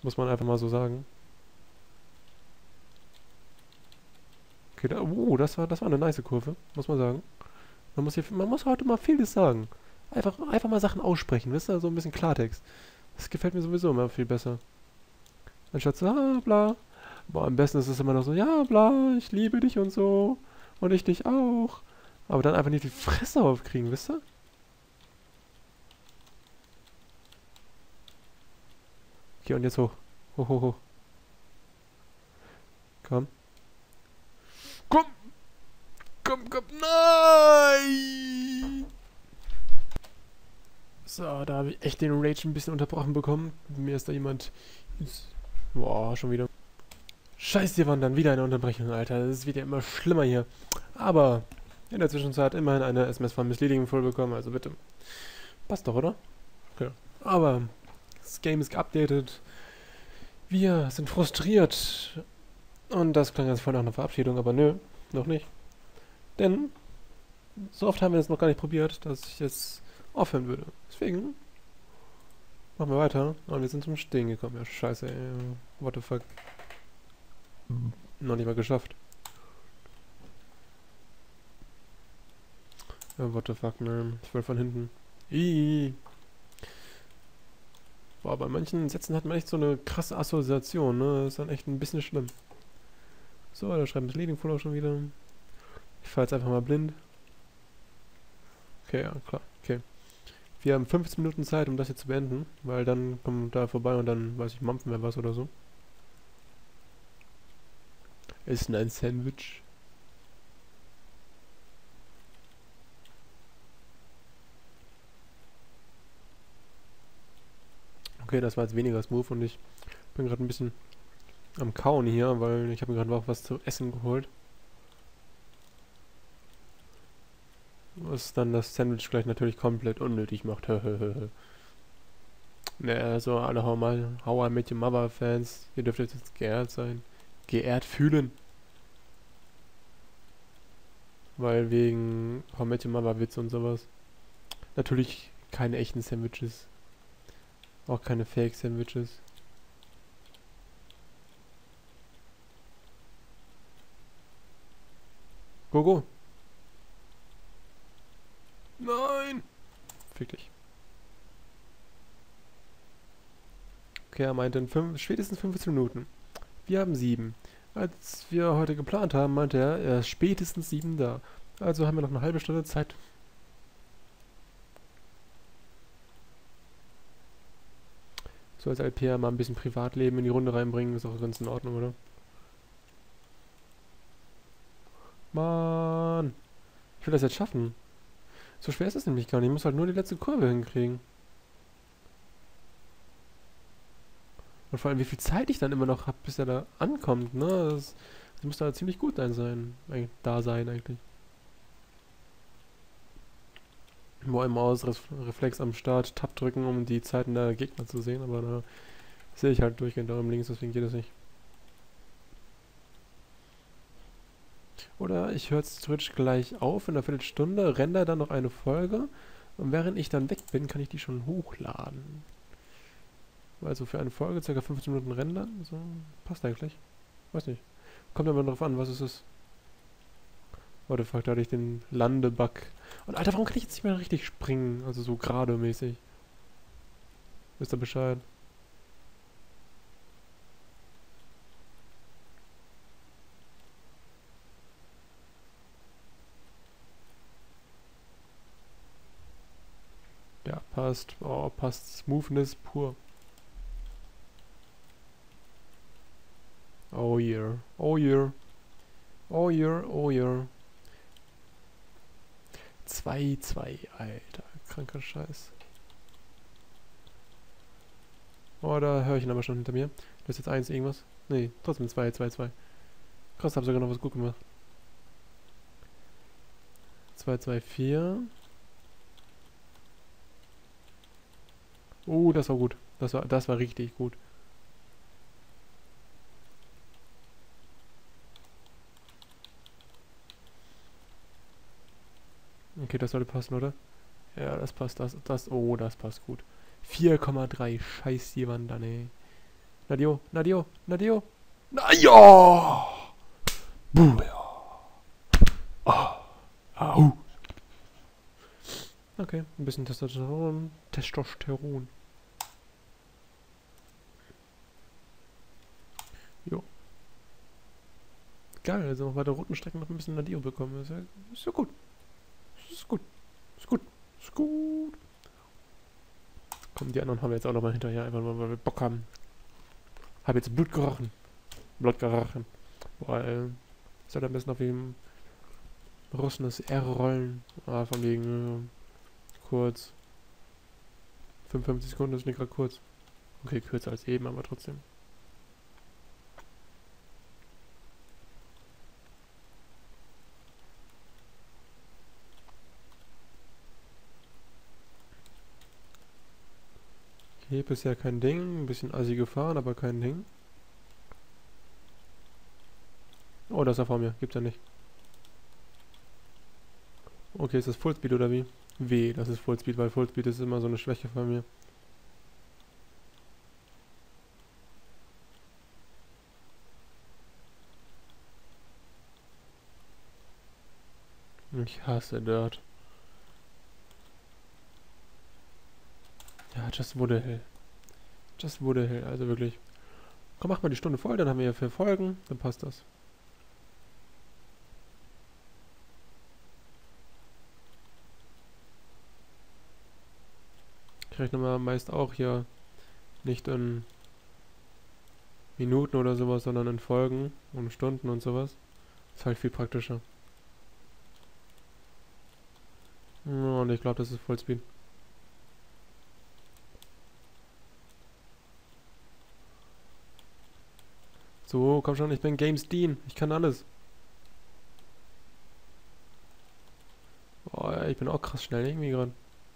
Muss man einfach mal so sagen. Okay, das war eine nice Kurve, muss man sagen. Man muss heute mal vieles sagen. Einfach mal Sachen aussprechen, wisst ihr? So ein bisschen Klartext. Das gefällt mir sowieso immer viel besser. Anstatt so, bla. Boah, am besten ist es immer noch so, ja, bla, ich liebe dich und so. Und ich dich auch. Aber dann einfach nicht die Fresse aufkriegen, wisst ihr? Okay, und jetzt hoch. Hoch, hoch, hoch. Komm. Komm! Komm, komm! Nein! So, da habe ich echt den Rage ein bisschen unterbrochen bekommen. Mir ist da jemand... Boah, schon wieder. Scheiß, die waren dann wieder eine Unterbrechung, Alter. Das wird ja immer schlimmer hier. Aber in der Zwischenzeit immerhin eine SMS von Misleading voll bekommen, also bitte. Passt doch, oder? Okay. Aber das Game ist geupdatet. Wir sind frustriert. Und das klang ganz voll nach einer Verabschiedung, aber nö, noch nicht. Denn so oft haben wir das noch gar nicht probiert, dass ich jetzt aufhören würde. Deswegen machen wir weiter. Und wir sind zum Stehen gekommen. Ja, scheiße, ey. What the fuck. Noch nicht mal geschafft. Ja, what the fuck, ne. Ich wollte von hinten. Ihhh. Boah, bei manchen Sätzen hat man echt so eine krasse Assoziation, ne? Das ist dann echt ein bisschen schlimm. So, da schreibt das Leading Follow schon wieder. Ich fahre jetzt einfach mal blind. Okay, ja, klar. Okay. Wir haben 15 Minuten Zeit, um das hier zu beenden, weil dann kommt da vorbei und dann, weiß ich, mampfen wir was oder so. Essen ein Sandwich. Okay, das war jetzt weniger smooth und ich bin gerade ein bisschen am Kauen hier, weil ich habe mir gerade auch was zu essen geholt. Was dann das Sandwich gleich natürlich komplett unnötig macht. Ne, also alle How I Met Your Mother Fans, ihr dürft jetzt geehrt sein. Geehrt fühlen. Weil wegen How I Met Your Mother Witz und sowas. Natürlich keine echten Sandwiches. Auch keine Fake Sandwiches. Go, go. Nein! Fick dich. Okay, er meinte in spätestens 15 Minuten. Wir haben 7. Als wir heute geplant haben, meinte er ist spätestens 7 da. Also haben wir noch eine halbe Stunde Zeit. So als LPR mal ein bisschen Privatleben in die Runde reinbringen, ist auch ganz in Ordnung, oder? Mann! Ich will das jetzt schaffen. So schwer ist es nämlich gar nicht. Ich muss halt nur die letzte Kurve hinkriegen. Und vor allem, wie viel Zeit ich dann immer noch habe, bis er da ankommt, ne? Das muss da ziemlich gut sein. Da sein, eigentlich. Boah, im Reflex am Start, Tab drücken, um die Zeiten der Gegner zu sehen, aber da sehe ich halt durchgehend da oben links, deswegen geht das nicht. Oder ich höre jetzt Twitch gleich auf in einer Viertelstunde, render dann noch eine Folge und während ich dann weg bin, kann ich die schon hochladen. Also für eine Folge ca. 15 Minuten rendern, so passt eigentlich. Weiß nicht. Kommt aber drauf an, was es ist. What the fuck, da hatte ich den Landebug. Und Alter, warum kann ich jetzt nicht mehr richtig springen? Also so gerade mäßig. Wisst ihr Bescheid? Ja, passt. Oh, passt. Smoothness pur. Oh yeah. Oh yeah. Oh yeah. Oh yeah. 2-2, Alter. Kranker Scheiß. Oh, da höre ich ihn aber schon hinter mir. Das ist jetzt 1 irgendwas. Nee, trotzdem 2-2-2. Krass, hab sogar noch was gut gemacht. 2-2-4. Das war gut. Das war richtig gut. Okay, das sollte passen, oder? Ja, das passt. Das passt gut. 4,3. Scheiß die Wand dann, ey. Nadio, Nadio, Nadio. Na ja! Buh, ja. Ah. Au. Okay, ein bisschen Testosteron. Testosteron. Jo. Geil, also noch bei der roten Strecke noch ein bisschen Nadio bekommen. Ist ja gut. Ist gut. Ist gut. Ist gut. Komm, die anderen haben wir jetzt auch noch mal hinterher, einfach nur, weil wir Bock haben. Hab jetzt Blut gerochen. Blut gerochen. Boah, soll am besten auf dem Russen das R rollen. Ah, von wegen, kurz. 55 Sekunden ist nicht gerade kurz. Okay, kürzer als eben, aber trotzdem. Okay, bisher kein Ding. Ein bisschen assi gefahren, aber kein Ding. Oh, das ist er vor mir. Gibt's ja nicht. Okay, ist das Fullspeed oder wie? Weh, das ist Fullspeed, weil Fullspeed ist immer so eine Schwäche von mir. Ich hasse Dirt. Ja, just wurde hell. Just wurde hell, also wirklich. Komm, mach mal die Stunde voll, dann haben wir ja 4 Folgen, dann passt das. Ich rechne mal meist auch hier nicht in Minuten oder sowas, sondern in Folgen und Stunden und sowas. Ist halt viel praktischer. Ja, und ich glaube, das ist Vollspeed. So, komm schon, ich bin Games Dean. Ich kann alles. Oh, ja, ich bin auch krass schnell irgendwie gerade.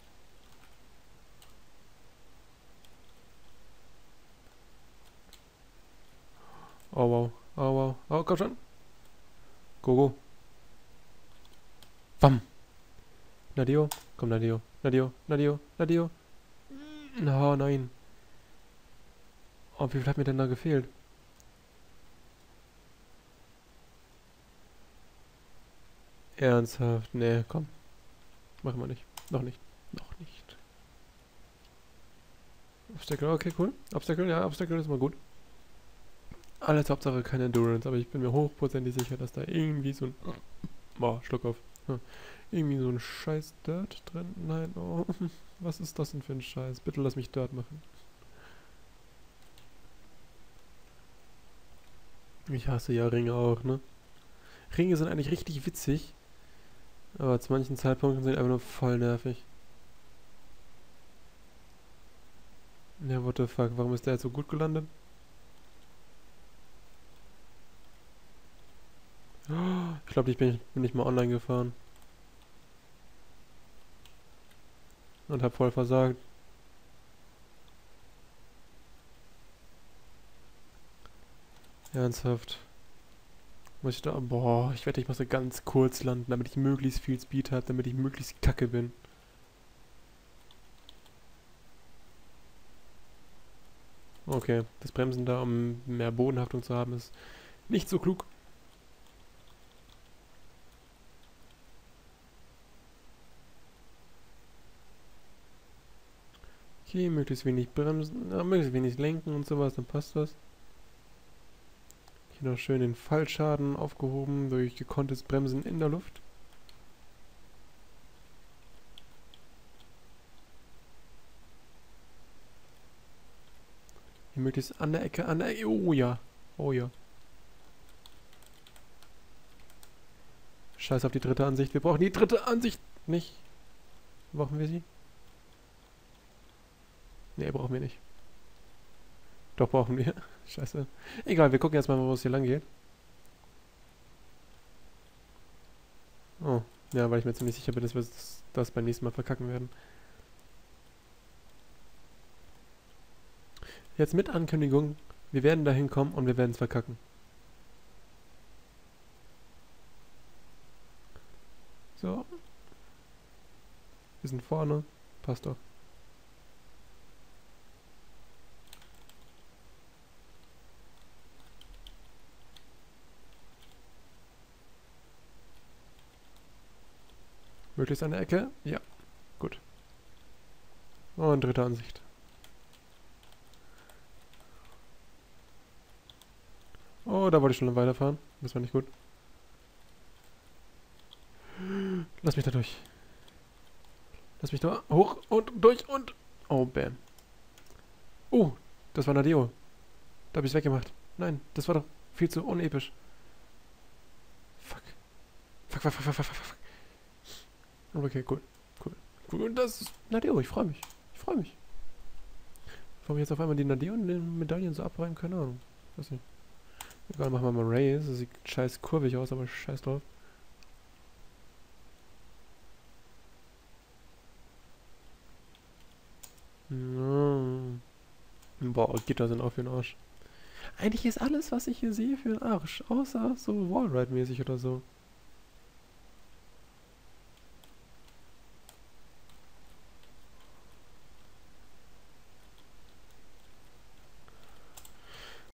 Oh wow. Oh wow. Oh, komm schon. Go, go. Bam. Nadio. Komm, Nadio. Nadio. Nadio. Nadio. Oh nein. Oh, wie viel hat mir denn da gefehlt? Ernsthaft? Nee, komm. Machen wir nicht. Noch nicht. Noch nicht. Obstacle, okay, cool. Obstacle, ja, Obstacle ist mal gut. Alles Hauptsache keine Endurance, aber ich bin mir hochprozentig sicher, dass da irgendwie so ein... Boah, Schluck auf. Hm. Irgendwie so ein scheiß Dirt drin. Nein, oh. Was ist das denn für ein Scheiß? Bitte lass mich Dirt machen. Ich hasse ja Ringe auch, ne? Ringe sind eigentlich richtig witzig, aber zu manchen Zeitpunkten sind die einfach nur voll nervig. Ja, what the fuck, warum ist der jetzt so gut gelandet? Ich glaube, ich bin nicht mal online gefahren. Und hab voll versagt. Ernsthaft. Muss ich da... Boah, ich wette, ich muss da ganz kurz landen, damit ich möglichst viel Speed habe, damit ich möglichst kacke bin. Okay, das Bremsen da, um mehr Bodenhaftung zu haben, ist nicht so klug. Okay, möglichst wenig bremsen, möglichst wenig lenken und sowas, dann passt das. Hier noch schön den Fallschaden aufgehoben durch gekonntes Bremsen in der Luft. Hier möglichst an der Ecke, oh ja. Oh ja. Scheiß auf die dritte Ansicht, wir brauchen die dritte Ansicht nicht. Brauchen wir sie? Nee, brauchen wir nicht. Doch, brauchen wir. Scheiße. Egal, wir gucken jetzt mal, wo es hier lang geht. Oh, ja, weil ich mir ziemlich sicher bin, dass wir das beim nächsten Mal verkacken werden. Jetzt mit Ankündigung, wir werden da hinkommen und wir werden es verkacken. So. Wir sind vorne. Passt doch. Möglichst an der Ecke. Ja, gut. Und dritte Ansicht. Oh, da wollte ich schon weiterfahren. Das war nicht gut. Lass mich da durch. Lass mich da hoch und durch und... Oh, bam. Oh, das war Nadeo. Da habe ich es weggemacht. Nein, das war doch viel zu unepisch. Fuck. Fuck, fuck, fuck, fuck, fuck, fuck, fuck. Okay, cool. Cool. Cool, das ist Nadeo. Ich freue mich. Ich freue mich. Warum jetzt auf einmal die Nadeo-Medaillen so abräumen? Keine Ahnung. Weiß nicht. Egal, machen wir mal Race. Das sieht scheiß kurvig aus, aber scheiß drauf. No. Boah, Gitter sind auch für den Arsch. Eigentlich ist alles, was ich hier sehe, für den Arsch. Außer so Wallride-mäßig oder so.